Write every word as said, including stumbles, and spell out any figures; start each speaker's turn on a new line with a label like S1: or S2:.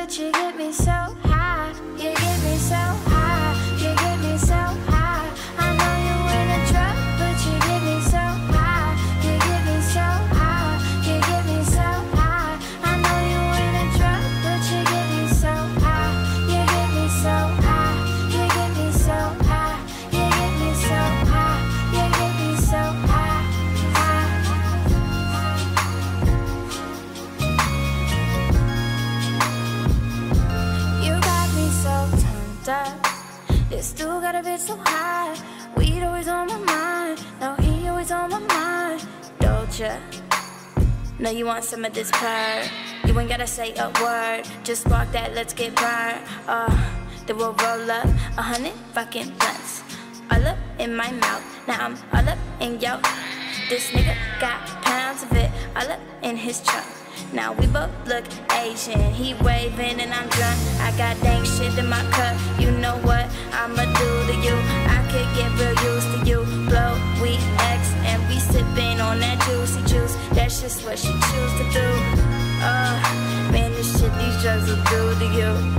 S1: but you get me so high. You get me so high. You get me so high. I know you in a drug, but you get me so high. You get me so high. You get me so high. I know you in a drug, but you get me so high. You get me so high. You get me so high. You get me so high. You get me so high. You got me so turned up. This dude got a bitch so high. Weed always on my mind. No, he always on my mind. Doja, know you want some of this purr. You ain't gotta say a word. Just spark that, let's get burned. Uh, then we'll roll up a hundred fucking blunts. All up in my mouth. Now I'm all up in yo. This nigga got pounds of it all up in his trunk. Now we both look Asian. He waving and I'm drunk. I got dank shit in my cup. You know what I'ma do to you? I could get real used to you. Blow, we X, and we sipping on that juicy juice. That's just what she choose to do. Uh, man, this shit these drugs will do to you.